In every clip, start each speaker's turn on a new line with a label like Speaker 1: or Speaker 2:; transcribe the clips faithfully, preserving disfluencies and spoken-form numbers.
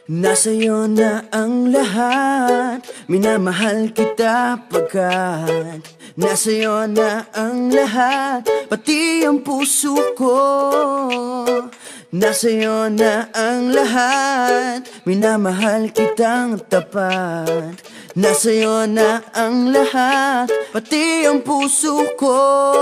Speaker 1: Nasa'yo na ang lahat, minamahal kita pagkat nasa'yo na ang lahat, pati ang puso ko. Nasa'yo na ang lahat, minamahal kitang tapat. Nasa'yo na ang lahat, pati ang puso ko.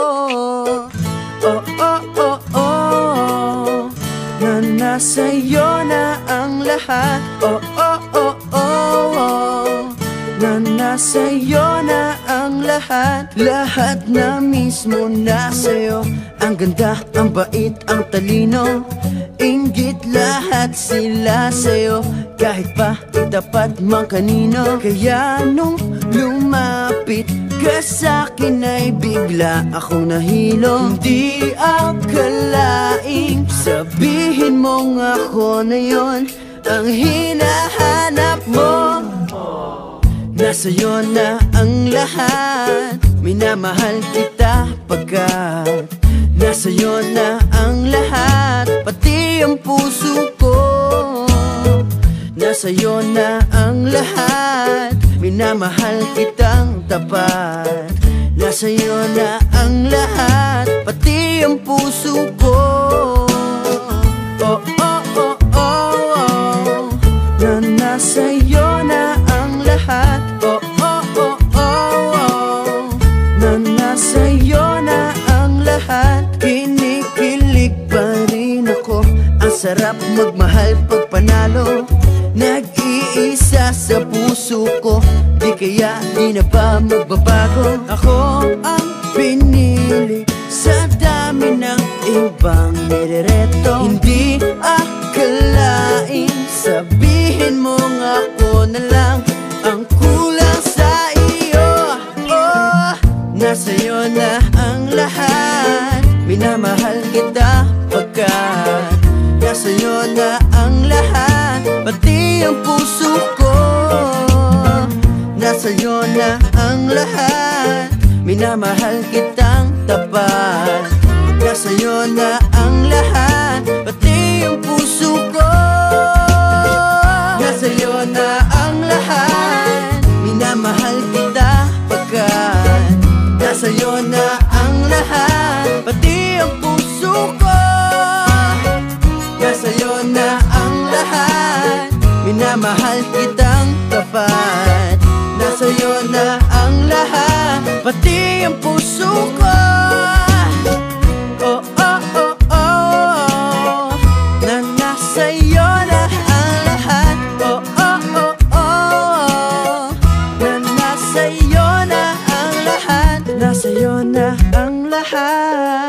Speaker 1: Oh, oh, oh, oh, na nasa'yo na ang lahat. Oh, oh, oh, oh, oh, na nasa'yo na ang lahat. Lahat na mismo nasa'yo. Ang ganda, ang bait, ang talino, inggit lahat sila sa'yo. Kahit pa itapat mang kanino. Kaya nung lumapit ka sa'kin ay bigla akong nahilo. Hindi akalaing sabihin mong ako na yon ang hinahanap mo. Nasa'yo na ang lahat, minamahal kita pagkat nasa'yo na ang lahat, pati ang puso ko. Nasa'yo na ang lahat, minamahal kitang tapat. Nasa'yo na ang lahat, pati ang puso ko. Oh, oh, oh, oh, oh, na nasa'yo na ang lahat. Oh, oh, oh, oh, oh, na nasa'yo na ang lahat. Kinikilig pa rin ako, ang sarap magmahal pag panalo. Nag-iisa sa puso ko, di kaya di na ba magbabago? Ako ang pinili sa dami ng ibang nirereto. Hindi akalain sabihin mong ako na lang ang kulang sa iyo. Oh, nasa'yo na ang lahat, minamahal kita pagkat nasa'yo na ang lahat, pati ang puso ko. Nasa'yo na ang lahat, minamahal kitang tapat. Nasa'yo na ang lahat, pati ang puso ko. Nasa'yo na ang lahat, minamahal kita pagkat nasa'yo na ang lahat, pati ang puso ko. Nasa'yo na ang lahat, minamahal kitang tapat. Nasa'yo na ang lahat, pati ang puso ko. Oh, oh, oh, oh, na nasa'yo na ang lahat. Oh, oh, oh, oh, na nasa'yo na ang lahat. Nasa'yo na ang lahat.